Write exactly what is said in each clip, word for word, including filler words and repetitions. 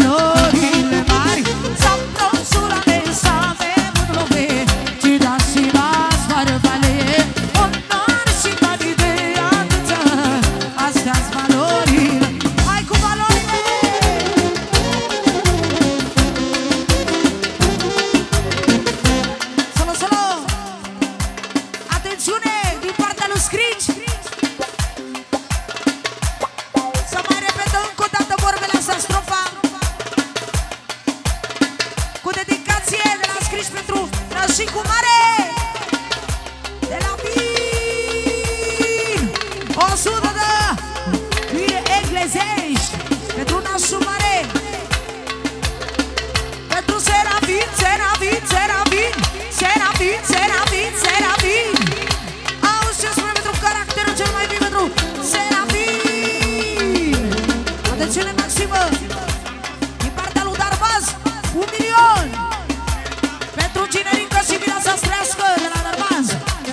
valorile mari. Să-mi pronțurale să avem în lume, ci da și las fără vale. Onor și bani de atâția, astea-s valorile. Hai cu valorile! Solo, solo! Atențiune din partea lui Scrici! Să mai repetă încă o dată vorbele astea, strofa, cu dedicație de la Scrici pentru Nășicu Mare de la Vin. O sută de lire englezești pentru Nașu Mare, pentru Serafin, Serafin, Serafin, Serafin, Serafin, Serafin. Auzi ce spune pentru caracterul cel mai vin, pentru Serafin. Atențiune maximă din partea lui Darbaz, un milion pentru Cinerica și vina să strească de la Darbaz,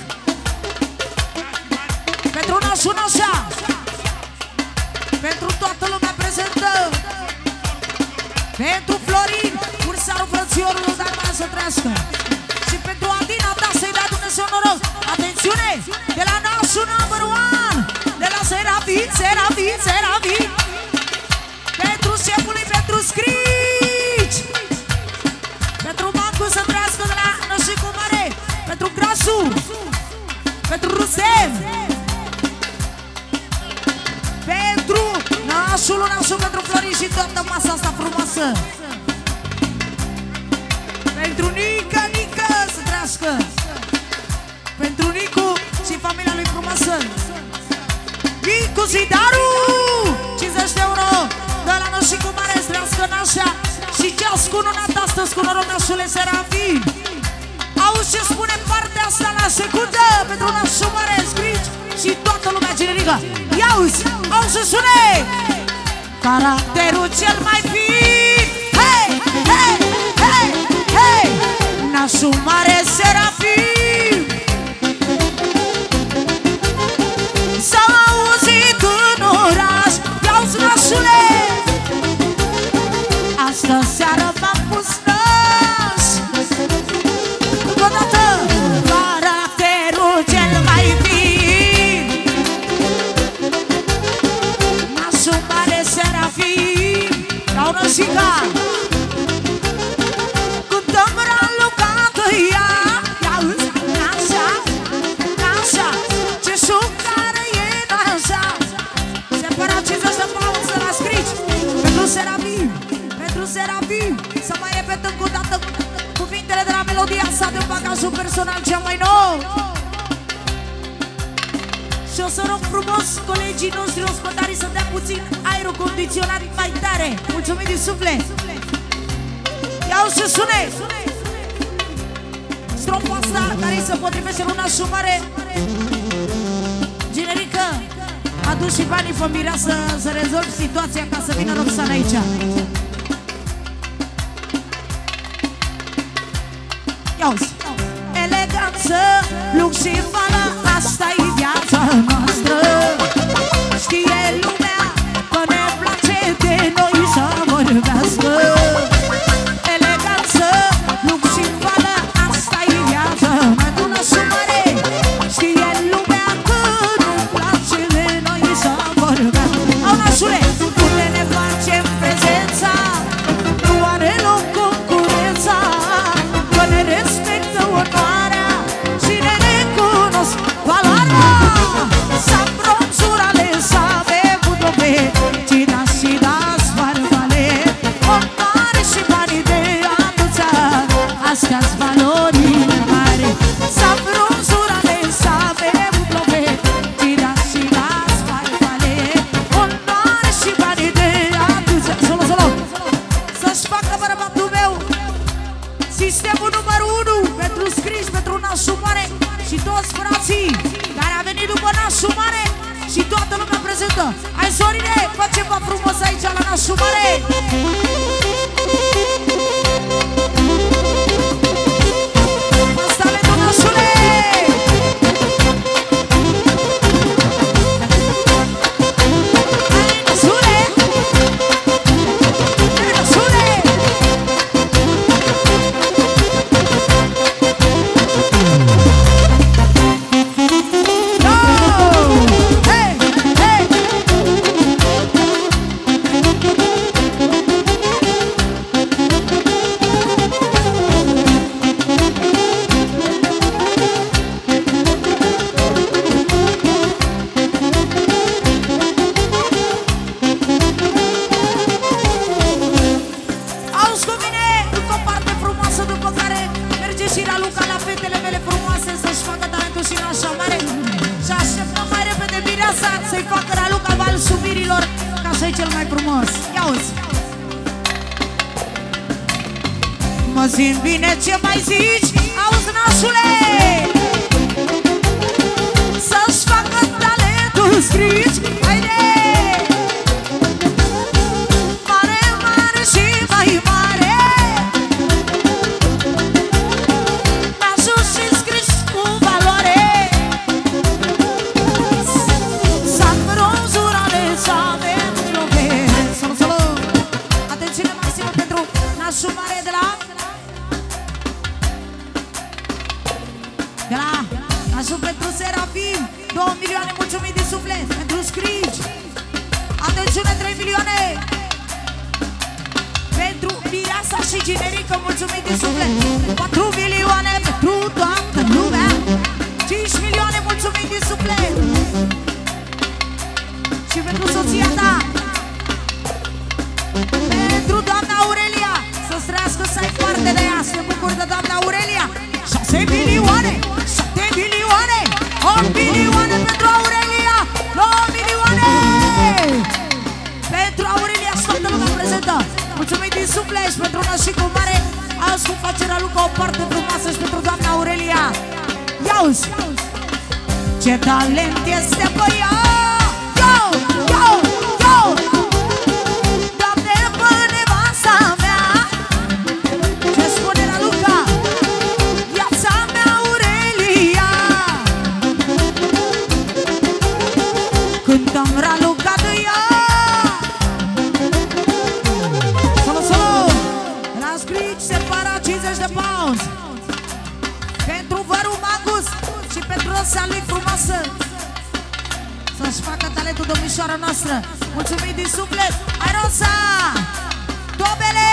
pentru Nașu Nașa, pentru toată lumea prezentă, pentru Florin, cursarul frățiorului Darbaz să trească, și pentru Adina ta să-i dea Dumnezeu noroc. Atențiune de la Nașu number one, de la Serafin, Serafin, Serafin, pentru șefului, pentru Scrici, pentru Mancu să trească de la Nășicu Mare, pentru Grasu, pentru Rusev, pentru Nașul, Nașul, pentru Florin și toată masa asta frumoasă, pentru Nica, Nica să trească, pentru Nicu și familia lui frumoasă, Nicu Zidaru, cincizeci de euro de la Nășicu Mare, strească Nașa și ceas cununat astăzi cu noroc Nașule Serafin. Auzi ce spune partea asta la secundă pentru Nașu Mare, Scrici și toată lumea generică. Ia-uzi, auzi ce spune caracterul cel mai fin. Hei, hei, hei, hei, Nașu Mare Serafin. S-a auzit în oraș, ia-uzi Nașule, astă seară m-am pus nas. Încă o dată, caracterul cel mai fin, Nașu Mare Serafin. Iau Nășica, cântăm ralucată ea, ia-uzi Nașa, Nașa, ce șucară e Nașa. Separat cincizeci de pauni să la Scrici, pentru Serafin, pentru Serafin. Să mai repet încă o dată cuvintele de la melodia sa de bagajul personal cea mai nou. Și o să rog frumos colegii noștri ospătarii să dea puțin aerul condiționat mai tare. Mulțumim din suflet. Ia-o să sune strofa asta care îi se potrivește lui Nașu Mare. Generică, adu și banii familia să, să rezolvi situația ca să vină Roxana aici. Ia-uzi, eleganță, lux și fală, asta-i viața noastră. Știe lumea că ne place de noi să vorbească. Eleganță, lux și fală, asta-i viața pentru Nașu Mare. Știe lumea că ne place de noi să vorbească. Au Nașule, unde ne facem prezența, nu are loc concurența, că ne respectă onoarea și ne recunosc valoarea. Să-mi pronțurale să avem un lume, ci da și dați fără vale. Onoare și banii de atâția, astea-s valorile mari. Să-mi pronțurale să avem un lume, ci da și dați fără vale. Onoare și banii de atâția. Solo, solo, să-și facă bărbatul meu sistemul numărul unu pentru Scrici, pentru Nașu Mare și toți frații care a venit după Nașu Mare și toată lumea prezentă. Hai Zorine, fă ceva frumos aici la Nașu Mare! Asta pentru Nașule! Hai Nașule! Hai Nașule! mă simt bine, ce mai zici? Auzi, nașule, să-și facă talentul scrici. Haide! Mare, mare și mai mare, mi-a sus și scris cu valoare. Să-mi rozurale, să avem lovere. Salut, salut! Atențiune maximă pentru nașul mare de la De la nașul pentru Serafim, două milioane mulțumit din suflet. Pentru Scrici, atențiune, trei milioane. Pentru Mireasa și Generică, mulțumit din suflet. patru milioane pentru toată lumea. cinci milioane mulțumit din suflet. Și pentru soția ta, pentru doamna Aurelia, să-ți trească, să ai parte de ea. Să te bucuri de doamna Aurelia. șase milioane, șapte milioane, opt milioane pentru Aurelia, nouă milioane pentru Aurelia, și toată lumea prezentă. Mulțumim din suflet și pentru nașicul mare. Azi cu facerea lui ca o parte frumoasă și pentru doamna Aurelia. Ia-uzi! Ce talent este băiat! Yo, yo, yo! Doamne, bă, nevasta mea, ce spune la Luca? Viața mea, Aurelia, când am ralucat de ea. Salut, salut! La Scrici separa cincizeci de pounds pentru vărul Magus și pentru rosa lui frumoasă, să-și facă talentul domnișoara noastră. Mulțumim din suflet. Hai, Rosa! Dobele!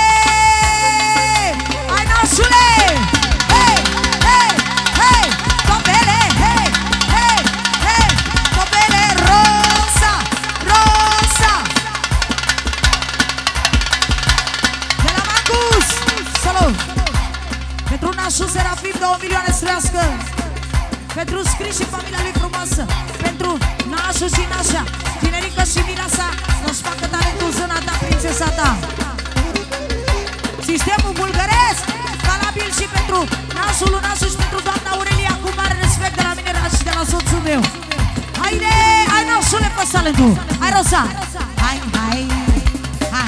Hai, nașule! Hei! Hei! Hei! Dobele! Hei! Hei! Hei! Dobele! Rosa! Rosa! De la Magus! Salut! Pentru nașul Serafim, două milioane să trească. Pentru Scrici și familia lui frumoasă. Pentru nașul și nașa, Generică și Mireasa, să-și facă talentul zâna ta, prințesa ta. Sistemul bulgăresc, valabil și pentru nașul, nașul și pentru doamna Aurelia, cu mare respect de la mine și de la soțul meu. Haide, hai nașule, fă talentul. Hai, Rosa. Hai, hai, hai.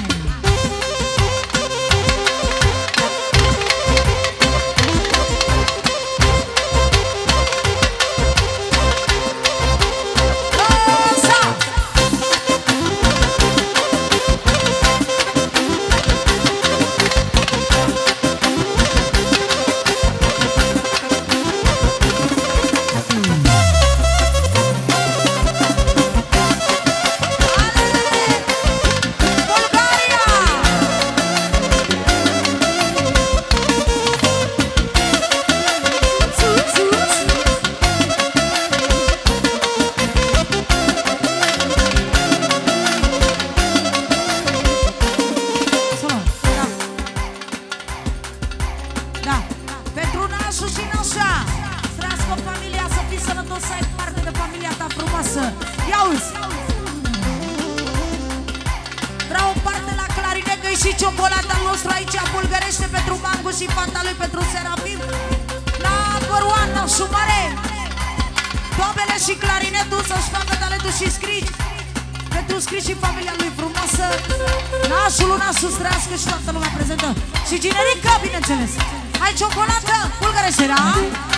Și Generică, bineînțeles. Ai ciocolată bulgărește, da?